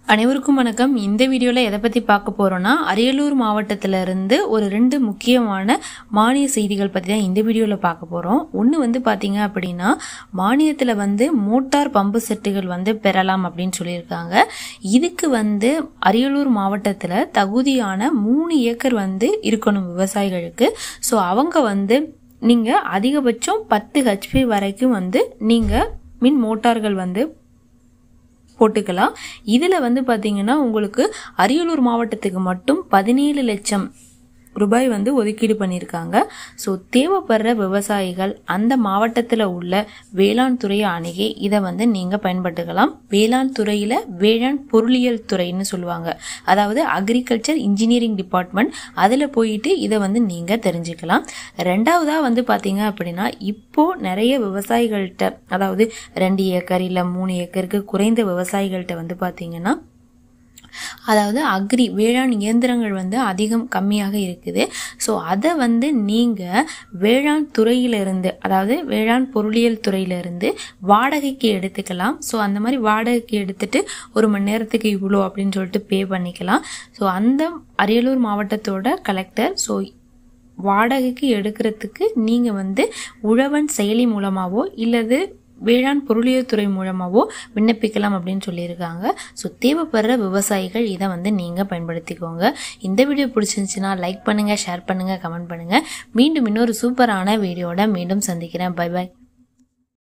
அனைவருக்கும் வணக்கம். இந்த வீடியோல எதை பத்தி பார்க்க போறோம்னா, அரியலூர் மாவட்டத்தில இருந்து ஒரு 2 முக்கியமான மானிய செய்திகள் பத்தி தான் இந்த வீடியோல பார்க்க போறோம். ஒன்னு வந்து பாத்தீங்க அப்படின்னா, மானியத்துல மோட்டார் பம்பு செட்டுகள் பெறலாம் அப்படின்னு சொல்லியிருக்காங்க. இதுக்கு அரியலூர் மாவட்டத்துல தகுதியான 3 ஏக்கர் இருக்கணும் விவசாயிகளுக்கு. ஸோ அவங்க நீங்க அதிகபட்சம் 10 HP வரைக்கும் நீங்க மின் மோட்டார்கள் போட்டுக்கலாம். இதுல பாத்தீங்கன்னா உங்களுக்கு அரியலூர் மாவட்டத்துக்கு மட்டும் 17 லட்சம் ரூபாய் ஒதுக்கீடு பண்ணியிருக்காங்க. ஸோ தேவைப்படுற விவசாயிகள் அந்த மாவட்டத்தில் உள்ள வேளாண் துறையை அணுகி இதை நீங்கள் பயன்படுத்திக்கலாம். வேளாண் துறையில் வேளாண் பொருளியல் துறைன்னு சொல்லுவாங்க, அதாவது அக்ரிகல்ச்சர் இன்ஜினியரிங் டிபார்ட்மெண்ட். அதில் போயிட்டு இதை நீங்கள் தெரிஞ்சுக்கலாம். ரெண்டாவதாக பார்த்தீங்க அப்படின்னா, இப்போ நிறைய விவசாயிகள்கிட்ட, அதாவது 2 ஏக்கர் இல்லை 3 ஏக்கருக்கு குறைந்த விவசாயிகள்கிட்ட பார்த்தீங்கன்னா, அதாவது அக்ரி வேளாண் இயந்திரங்கள் அதிகம் கம்மியாக இருக்குது. ஸோ அதை நீங்கள் வேளாண் துறையிலிருந்து, அதாவது வேளாண் பொருளியல் துறையிலிருந்து வாடகைக்கு எடுத்துக்கலாம். ஸோ அந்த மாதிரி வாடகைக்கு எடுத்துட்டு 1 மணி நேரத்துக்கு இவ்வளோ அப்படின்னு சொல்லிட்டு பே பண்ணிக்கலாம். ஸோ அந்த அரியலூர் மாவட்டத்தோட கலெக்டர் வாடகைக்கு எடுக்கிறதுக்கு நீங்கள் உழவன் செயலி மூலமாவோ இல்லது வேளாண் பொருளியல் துறை மூலமாவோ விண்ணப்பிக்கலாம் அப்படின்னு சொல்லியிருக்காங்க. ஸோ தேவைப்படுற விவசாயிகள் இதை நீங்கள் பயன்படுத்திக்கோங்க. இந்த வீடியோ பிடிச்சிருந்துச்சுன்னா லைக் பண்ணுங்கள், ஷேர் பண்ணுங்கள், கமெண்ட் பண்ணுங்கள். மீண்டும் இன்னொரு சூப்பரான வீடியோட மீண்டும் சந்திக்கிறேன். பை பாய்.